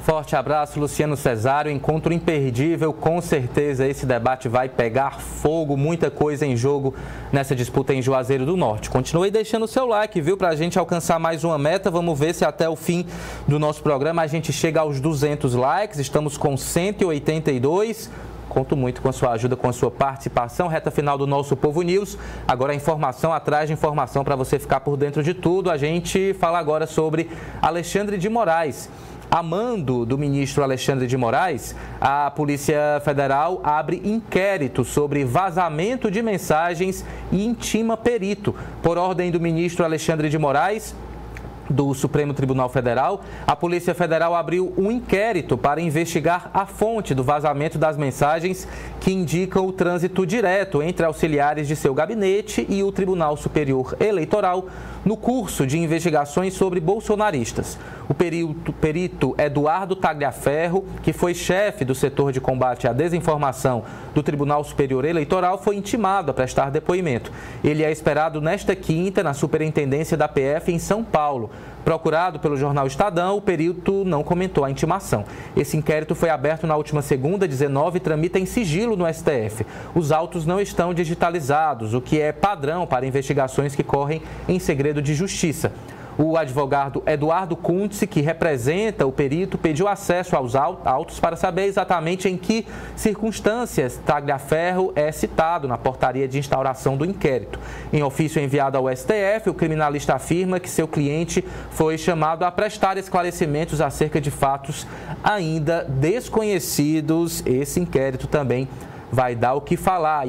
Forte abraço, Luciano Cesário. Encontro imperdível, com certeza esse debate vai pegar fogo, muita coisa em jogo nessa disputa em Juazeiro do Norte. Continue deixando o seu like, viu, pra gente alcançar mais uma meta. Vamos ver se até o fim do nosso programa a gente chega aos 200 likes. Estamos com 182. Conto muito com a sua ajuda, com a sua participação. Reta final do nosso Povo News. Agora a informação atrás de informação para você ficar por dentro de tudo. A gente fala agora sobre Alexandre de Moraes. A mando do ministro Alexandre de Moraes, a Polícia Federal abre inquérito sobre vazamento de mensagens e intima perito. Por ordem do ministro Alexandre de Moraes, do Supremo Tribunal Federal, a Polícia Federal abriu um inquérito para investigar a fonte do vazamento das mensagens que indicam o trânsito direto entre auxiliares de seu gabinete e o Tribunal Superior Eleitoral no curso de investigações sobre bolsonaristas. O perito Eduardo Tagliaferro, que foi chefe do setor de combate à desinformação do Tribunal Superior Eleitoral, foi intimado a prestar depoimento. Ele é esperado nesta quinta na Superintendência da PF em São Paulo. Procurado pelo jornal Estadão, o perito não comentou a intimação. Esse inquérito foi aberto na última segunda, 19, e tramita em sigilo no STF. Os autos não estão digitalizados, o que é padrão para investigações que correm em segredo de justiça. O advogado Eduardo Kuntz, que representa o perito, pediu acesso aos autos para saber exatamente em que circunstâncias Tagliaferro é citado na portaria de instauração do inquérito. Em ofício enviado ao STF, o criminalista afirma que seu cliente foi chamado a prestar esclarecimentos acerca de fatos ainda desconhecidos. Esse inquérito também vai dar o que falar.